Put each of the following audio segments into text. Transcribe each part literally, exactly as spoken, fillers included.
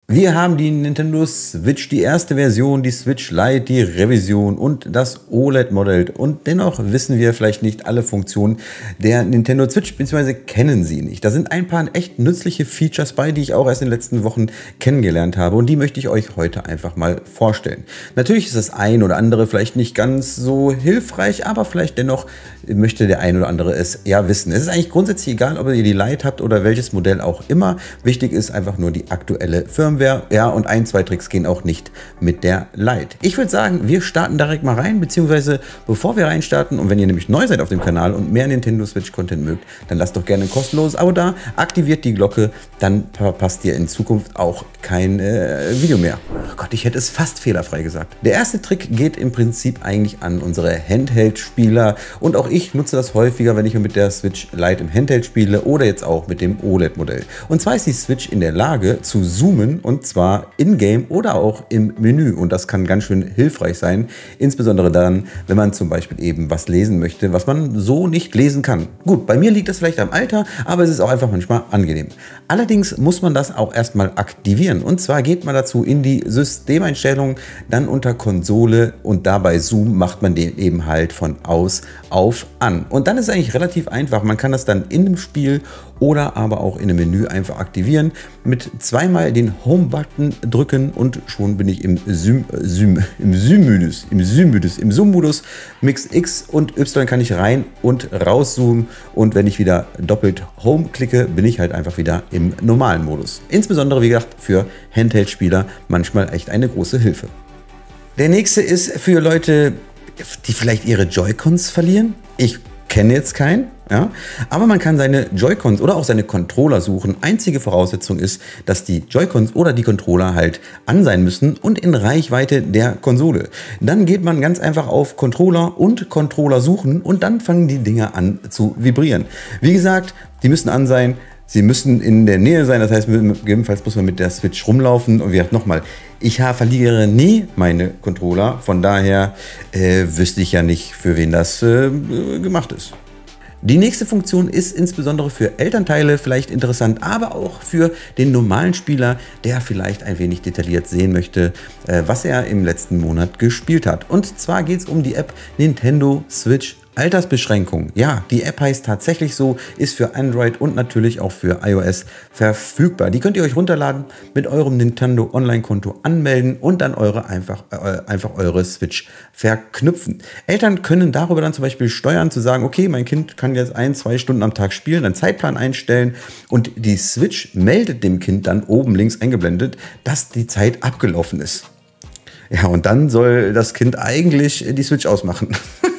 Wir haben die Nintendo Switch, die erste Version, die Switch Lite, die Revision und das O L E D-Modell. Und dennoch wissen wir vielleicht nicht alle Funktionen der Nintendo Switch, beziehungsweise kennen sie nicht. Da sind ein paar echt nützliche Features bei, die ich auch erst in den letzten Wochen kennengelernt habe. Und die möchte ich euch heute einfach mal vorstellen. Natürlich ist das ein oder andere vielleicht nicht ganz so hilfreich, aber vielleicht dennoch möchte der ein oder andere es ja wissen. Es ist eigentlich grundsätzlich egal, ob ihr die Lite habt oder welches Modell auch immer. Wichtig ist einfach nur die aktuelle Firmware. Ja, und ein, zwei Tricks gehen auch nicht mit der Lite. Ich würde sagen, wir starten direkt mal rein, beziehungsweise bevor wir reinstarten und wenn ihr nämlich neu seid auf dem Kanal und mehr Nintendo Switch Content mögt, dann lasst doch gerne ein kostenloses Abo da, aktiviert die Glocke, dann verpasst ihr in Zukunft auch kein äh, Video mehr. Oh Gott, ich hätte es fast fehlerfrei gesagt. Der erste Trick geht im Prinzip eigentlich an unsere Handheld-Spieler und auch ich nutze das häufiger, wenn ich mit der Switch Lite im Handheld spiele oder jetzt auch mit dem O L E D-Modell. Und zwar ist die Switch in der Lage zu zoomen, und zwar in-game oder auch im Menü. Und das kann ganz schön hilfreich sein, insbesondere dann, wenn man zum Beispiel eben was lesen möchte, was man so nicht lesen kann. Gut, bei mir liegt das vielleicht am Alter, aber es ist auch einfach manchmal angenehm. Allerdings muss man das auch erstmal aktivieren. Und zwar geht man dazu in die Systemeinstellungen, dann unter Konsole und dabei Zoom macht man den eben halt von aus auf an. Und dann ist es eigentlich relativ einfach. Man kann das dann in dem Spiel oder aber auch in dem Menü einfach aktivieren. Mit zweimal den Home-Button drücken und schon bin ich im Zoom, Zoom, im Zoom-Modus, im Zoom-Modus, im Zoom-Modus. Mix X und Y kann ich rein und rauszoomen und wenn ich wieder doppelt Home klicke, bin ich halt einfach wieder im normalen Modus. Insbesondere, wie gesagt, für Handheld-Spieler manchmal echt eine große Hilfe. Der nächste ist für Leute, die vielleicht ihre Joy-Cons verlieren. Ich kenne jetzt keinen. Ja, aber man kann seine Joy-Cons oder auch seine Controller suchen. Einzige Voraussetzung ist, dass die Joy-Cons oder die Controller halt an sein müssen und in Reichweite der Konsole. Dann geht man ganz einfach auf Controller und Controller suchen und dann fangen die Dinger an zu vibrieren. Wie gesagt, die müssen an sein. Sie müssen in der Nähe sein, das heißt, gegebenenfalls muss man mit der Switch rumlaufen. Und wie gesagt, nochmal, ich verliere nie meine Controller, von daher äh, wüsste ich ja nicht, für wen das äh, gemacht ist. Die nächste Funktion ist insbesondere für Elternteile vielleicht interessant, aber auch für den normalen Spieler, der vielleicht ein wenig detailliert sehen möchte, was er im letzten Monat gespielt hat. Und zwar geht es um die App Nintendo Switch Altersbeschränkung. Ja, die App heißt tatsächlich so, ist für Android und natürlich auch für iOS verfügbar. Die könnt ihr euch runterladen, mit eurem Nintendo Online-Konto anmelden und dann eure einfach, äh, einfach eure Switch verknüpfen. Eltern können darüber dann zum Beispiel steuern, zu sagen, okay, mein Kind kann jetzt ein, zwei Stunden am Tag spielen, einen Zeitplan einstellen und die Switch meldet dem Kind dann oben links eingeblendet, dass die Zeit abgelaufen ist. Ja, und dann soll das Kind eigentlich die Switch ausmachen.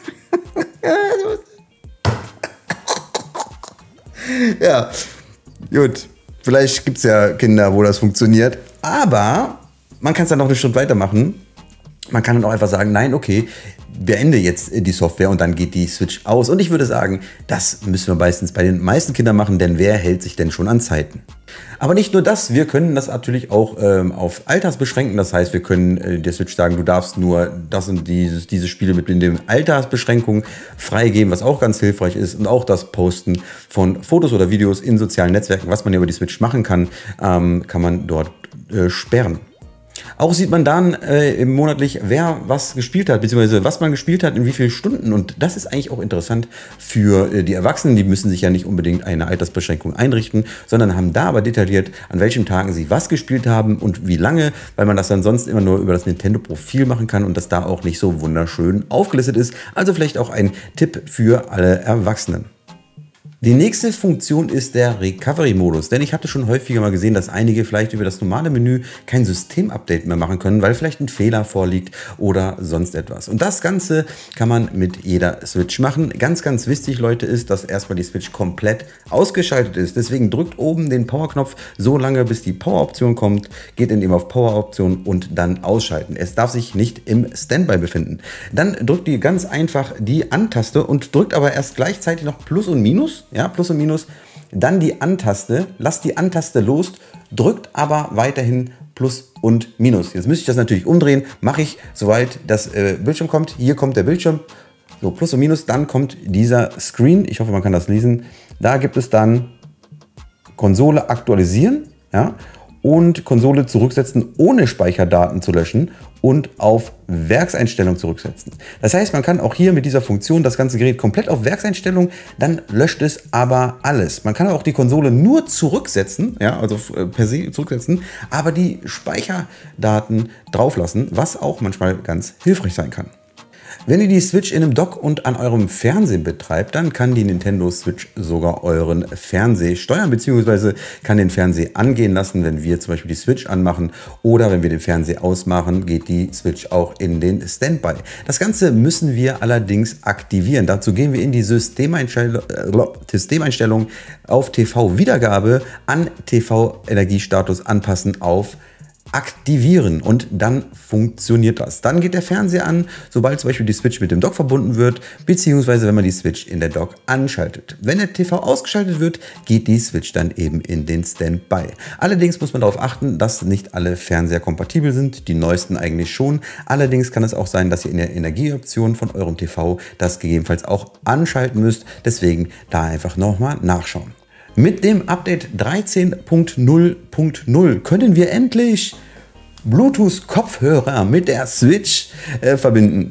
Ja, gut. Vielleicht gibt es ja Kinder, wo das funktioniert. Aber man kann es dann noch einen Schritt weitermachen. Man kann dann auch einfach sagen, nein, okay, beende jetzt die Software und dann geht die Switch aus. Und ich würde sagen, das müssen wir meistens bei den meisten Kindern machen, denn wer hält sich denn schon an Zeiten? Aber nicht nur das, wir können das natürlich auch ähm, auf Alters beschränken. Das heißt, wir können äh, der Switch sagen, du darfst nur das und dieses, diese Spiele mit den Altersbeschränkungen freigeben, was auch ganz hilfreich ist. Und auch das Posten von Fotos oder Videos in sozialen Netzwerken, was man ja über die Switch machen kann, ähm, kann man dort äh, sperren. Auch sieht man dann äh, monatlich, wer was gespielt hat, beziehungsweise was man gespielt hat, in wie vielen Stunden. Und das ist eigentlich auch interessant für äh, die Erwachsenen. Die müssen sich ja nicht unbedingt eine Altersbeschränkung einrichten, sondern haben da aber detailliert, an welchen Tagen sie was gespielt haben und wie lange, weil man das dann sonst immer nur über das Nintendo-Profil machen kann und das da auch nicht so wunderschön aufgelistet ist. Also vielleicht auch ein Tipp für alle Erwachsenen. Die nächste Funktion ist der Recovery-Modus, denn ich hatte schon häufiger mal gesehen, dass einige vielleicht über das normale Menü kein System-Update mehr machen können, weil vielleicht ein Fehler vorliegt oder sonst etwas. Und das Ganze kann man mit jeder Switch machen. Ganz, ganz wichtig, Leute, ist, dass erstmal die Switch komplett ausgeschaltet ist. Deswegen drückt oben den Power-Knopf so lange, bis die Power-Option kommt, geht dann eben auf Power-Option und dann ausschalten. Es darf sich nicht im Standby befinden. Dann drückt ihr ganz einfach die An-Taste und drückt aber erst gleichzeitig noch Plus und Minus. Ja, Plus und Minus, dann die An-Taste, lasst die An-Taste los, drückt aber weiterhin Plus und Minus. Jetzt müsste ich das natürlich umdrehen, mache ich, sobald das äh, Bildschirm kommt. Hier kommt der Bildschirm, so Plus und Minus, dann kommt dieser Screen, ich hoffe, man kann das lesen. Da gibt es dann Konsole aktualisieren, ja, und Konsole zurücksetzen, ohne Speicherdaten zu löschen und auf Werkseinstellung zurücksetzen. Das heißt, man kann auch hier mit dieser Funktion das ganze Gerät komplett auf Werkseinstellung, dann löscht es aber alles. Man kann auch die Konsole nur zurücksetzen, ja, also per se zurücksetzen, aber die Speicherdaten drauflassen, was auch manchmal ganz hilfreich sein kann. Wenn ihr die Switch in einem Dock und an eurem Fernsehen betreibt, dann kann die Nintendo Switch sogar euren Fernseher steuern, beziehungsweise kann den Fernseher angehen lassen, wenn wir zum Beispiel die Switch anmachen, oder wenn wir den Fernseher ausmachen, geht die Switch auch in den Standby. Das Ganze müssen wir allerdings aktivieren. Dazu gehen wir in die Systemeinstellung, äh, Systemeinstellung auf T V-Wiedergabe, an T V-Energiestatus anpassen auf aktivieren und dann funktioniert das. Dann geht der Fernseher an, sobald zum Beispiel die Switch mit dem Dock verbunden wird, beziehungsweise wenn man die Switch in der Dock anschaltet. Wenn der T V ausgeschaltet wird, geht die Switch dann eben in den Standby. Allerdings muss man darauf achten, dass nicht alle Fernseher kompatibel sind, die neuesten eigentlich schon. Allerdings kann es auch sein, dass ihr in der Energieoption von eurem T V das gegebenenfalls auch anschalten müsst. Deswegen da einfach nochmal nachschauen. Mit dem Update dreizehn Punkt null Punkt null können wir endlich Bluetooth-Kopfhörer mit der Switch äh, verbinden.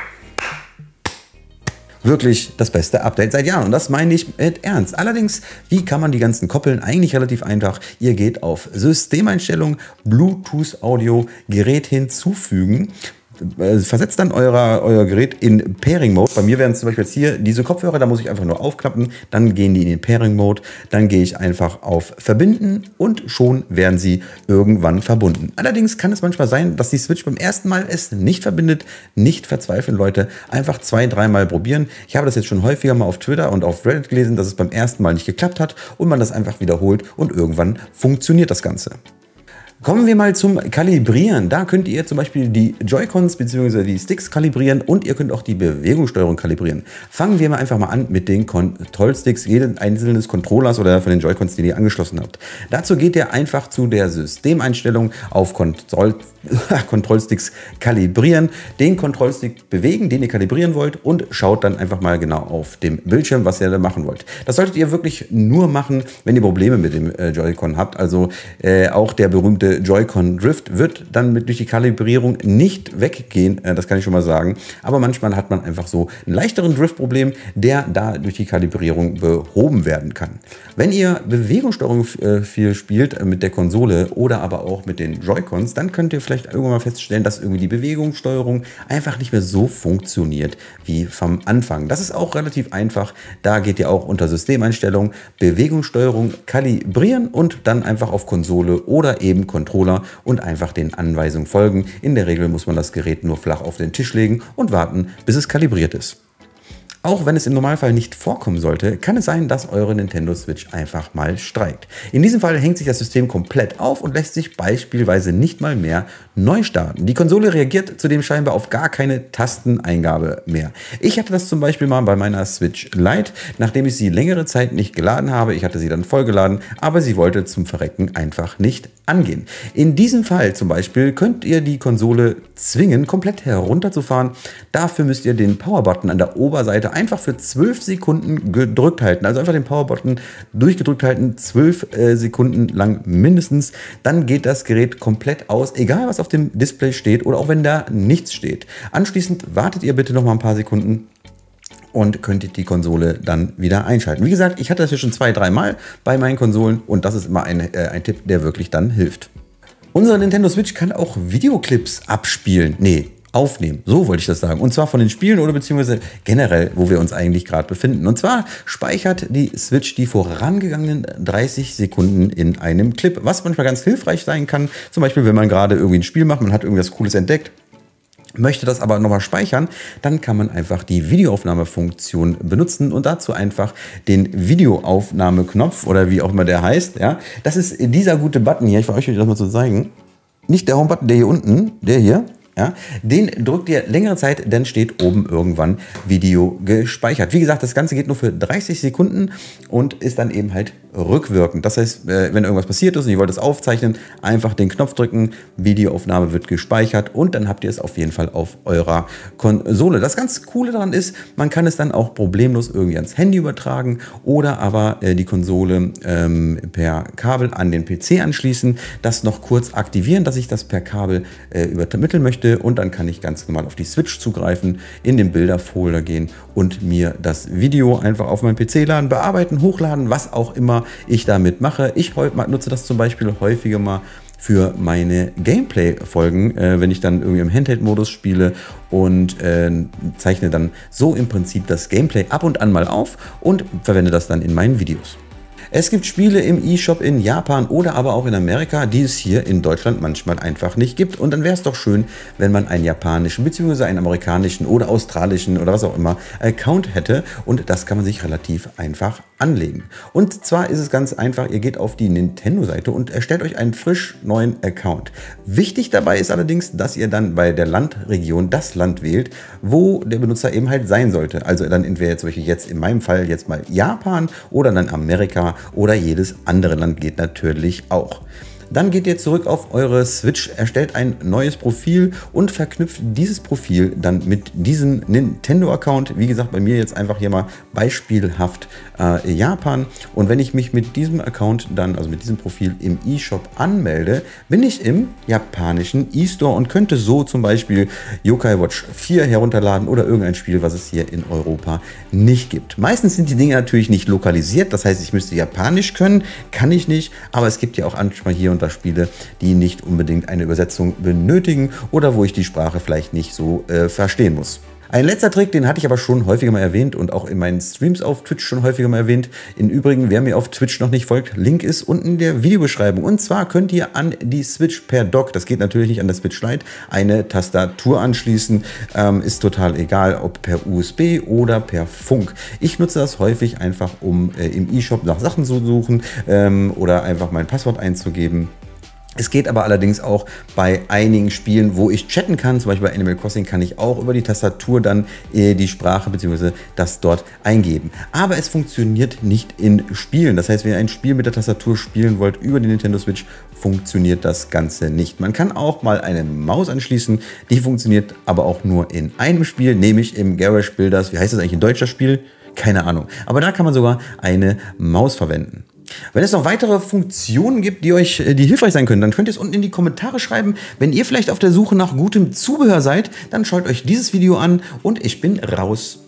Wirklich das beste Update seit Jahren und das meine ich mit Ernst. Allerdings, wie kann man die ganzen koppeln? Eigentlich relativ einfach. Ihr geht auf Systemeinstellung, Bluetooth Audio, Gerät hinzufügen. Versetzt dann euer, euer Gerät in Pairing Mode. Bei mir wären es zum Beispiel jetzt hier diese Kopfhörer, da muss ich einfach nur aufklappen, dann gehen die in den Pairing Mode, dann gehe ich einfach auf Verbinden und schon werden sie irgendwann verbunden. Allerdings kann es manchmal sein, dass die Switch beim ersten Mal es nicht verbindet. Nicht verzweifeln, Leute. Einfach zwei, dreimal probieren. Ich habe das jetzt schon häufiger mal auf Twitter und auf Reddit gelesen, dass es beim ersten Mal nicht geklappt hat und man das einfach wiederholt und irgendwann funktioniert das Ganze. Kommen wir mal zum Kalibrieren. Da könnt ihr zum Beispiel die Joy-Cons bzw. die Sticks kalibrieren und ihr könnt auch die Bewegungssteuerung kalibrieren. Fangen wir mal einfach mal an mit den Kontrollsticks, jedes einzelnen Controllers oder von den Joy-Cons, die ihr angeschlossen habt. Dazu geht ihr einfach zu der Systemeinstellung auf Kontroll Kontrollsticks kalibrieren, den Kontrollstick bewegen, den ihr kalibrieren wollt und schaut dann einfach mal genau auf dem Bildschirm, was ihr da machen wollt. Das solltet ihr wirklich nur machen, wenn ihr Probleme mit dem äh, Joy-Con habt. Also äh, auch der berühmte Joy-Con Drift wird dann mit durch die Kalibrierung nicht weggehen, äh, das kann ich schon mal sagen. Aber manchmal hat man einfach so einen leichteren Drift-Problem, der da durch die Kalibrierung behoben werden kann. Wenn ihr Bewegungssteuerung äh, viel spielt äh, mit der Konsole oder aber auch mit den Joy-Cons, dann könnt ihr vielleicht irgendwann mal feststellen, dass irgendwie die Bewegungssteuerung einfach nicht mehr so funktioniert wie vom Anfang. Das ist auch relativ einfach. Da geht ihr auch unter Systemeinstellung, Bewegungssteuerung kalibrieren und dann einfach auf Konsole oder eben Controller und einfach den Anweisungen folgen. In der Regel muss man das Gerät nur flach auf den Tisch legen und warten, bis es kalibriert ist. Auch wenn es im Normalfall nicht vorkommen sollte, kann es sein, dass eure Nintendo Switch einfach mal streikt. In diesem Fall hängt sich das System komplett auf und lässt sich beispielsweise nicht mal mehr neu starten. Die Konsole reagiert zudem scheinbar auf gar keine Tasteneingabe mehr. Ich hatte das zum Beispiel mal bei meiner Switch Lite, nachdem ich sie längere Zeit nicht geladen habe. Ich hatte sie dann vollgeladen, aber sie wollte zum Verrecken einfach nicht angehen. In diesem Fall zum Beispiel könnt ihr die Konsole zwingen, komplett herunterzufahren. Dafür müsst ihr den Power-Button an der Oberseite einfach für zwölf Sekunden gedrückt halten. Also einfach den Power-Button durchgedrückt halten, zwölf äh, Sekunden lang mindestens. Dann geht das Gerät komplett aus, egal was auf dem Display steht oder auch wenn da nichts steht. Anschließend wartet ihr bitte noch mal ein paar Sekunden und könnt die Konsole dann wieder einschalten. Wie gesagt, ich hatte das hier schon zwei, dreimal bei meinen Konsolen und das ist immer ein, äh, ein Tipp, der wirklich dann hilft. Unsere Nintendo Switch kann auch Videoclips abspielen. Nee, aufnehmen. So wollte ich das sagen. Und zwar von den Spielen oder beziehungsweise generell, wo wir uns eigentlich gerade befinden. Und zwar speichert die Switch die vorangegangenen dreißig Sekunden in einem Clip, was manchmal ganz hilfreich sein kann. Zum Beispiel, wenn man gerade irgendwie ein Spiel macht, man hat irgendwas Cooles entdeckt, möchte das aber nochmal speichern, dann kann man einfach die Videoaufnahmefunktion benutzen und dazu einfach den Videoaufnahmeknopf oder wie auch immer der heißt. Ja, das ist dieser gute Button hier. Ich versuche euch das mal zu zeigen. Nicht der Home-Button, der hier unten, der hier. Ja, den drückt ihr längere Zeit, dann steht oben irgendwann Video gespeichert. Wie gesagt, das Ganze geht nur für dreißig Sekunden und ist dann eben halt rückwirkend. Das heißt, wenn irgendwas passiert ist und ihr wollt es aufzeichnen, einfach den Knopf drücken, Videoaufnahme wird gespeichert und dann habt ihr es auf jeden Fall auf eurer Konsole. Das ganz Coole daran ist, man kann es dann auch problemlos irgendwie ans Handy übertragen oder aber äh, die Konsole ähm, per Kabel an den P C anschließen, das noch kurz aktivieren, dass ich das per Kabel äh, übermitteln möchte und dann kann ich ganz normal auf die Switch zugreifen, in den Bilderfolder gehen und mir das Video einfach auf meinem P C laden, bearbeiten, hochladen, was auch immer ich damit mache. Ich nutze das zum Beispiel häufiger mal für meine Gameplay-Folgen, äh, wenn ich dann irgendwie im Handheld-Modus spiele und äh, zeichne dann so im Prinzip das Gameplay ab und an mal auf und verwende das dann in meinen Videos. Es gibt Spiele im eShop in Japan oder aber auch in Amerika, die es hier in Deutschland manchmal einfach nicht gibt. Und dann wäre es doch schön, wenn man einen japanischen bzw. einen amerikanischen oder australischen oder was auch immer Account hätte. Und das kann man sich relativ einfach anlegen. Und zwar ist es ganz einfach, ihr geht auf die Nintendo-Seite und erstellt euch einen frisch neuen Account. Wichtig dabei ist allerdings, dass ihr dann bei der Landregion das Land wählt, wo der Benutzer eben halt sein sollte. Also dann entweder zum Beispiel jetzt in meinem Fall jetzt mal Japan oder dann Amerika oder jedes andere Land geht natürlich auch. Dann geht ihr zurück auf eure Switch, erstellt ein neues Profil und verknüpft dieses Profil dann mit diesem Nintendo-Account. Wie gesagt, bei mir jetzt einfach hier mal beispielhaft äh, Japan. Und wenn ich mich mit diesem Account dann, also mit diesem Profil im eShop anmelde, bin ich im japanischen eStore und könnte so zum Beispiel Yokai Watch vier herunterladen oder irgendein Spiel, was es hier in Europa nicht gibt. Meistens sind die Dinge natürlich nicht lokalisiert, das heißt, ich müsste Japanisch können, kann ich nicht, aber es gibt ja auch manchmal hier und Spiele, die nicht unbedingt eine Übersetzung benötigen oder wo ich die Sprache vielleicht nicht so äh, verstehen muss. Ein letzter Trick, den hatte ich aber schon häufiger mal erwähnt und auch in meinen Streams auf Twitch schon häufiger mal erwähnt. Im Übrigen, wer mir auf Twitch noch nicht folgt, Link ist unten in der Videobeschreibung. Und zwar könnt ihr an die Switch per Dock, das geht natürlich nicht an der Switch Lite, eine Tastatur anschließen. Ähm, ist total egal, ob per U S B oder per Funk. Ich nutze das häufig einfach, um äh, im eShop nach Sachen zu suchen ähm, oder einfach mein Passwort einzugeben. Es geht aber allerdings auch bei einigen Spielen, wo ich chatten kann, zum Beispiel bei Animal Crossing kann ich auch über die Tastatur dann äh, die Sprache bzw. das dort eingeben. Aber es funktioniert nicht in Spielen. Das heißt, wenn ihr ein Spiel mit der Tastatur spielen wollt über die Nintendo Switch, funktioniert das Ganze nicht. Man kann auch mal eine Maus anschließen, die funktioniert aber auch nur in einem Spiel, nämlich im Garage Builders. Wie heißt das eigentlich in deutscher Spiel? Keine Ahnung. Aber da kann man sogar eine Maus verwenden. Wenn es noch weitere Funktionen gibt, die euch, die hilfreich sein können, dann könnt ihr es unten in die Kommentare schreiben. Wenn ihr vielleicht auf der Suche nach gutem Zubehör seid, dann schaut euch dieses Video an und ich bin raus.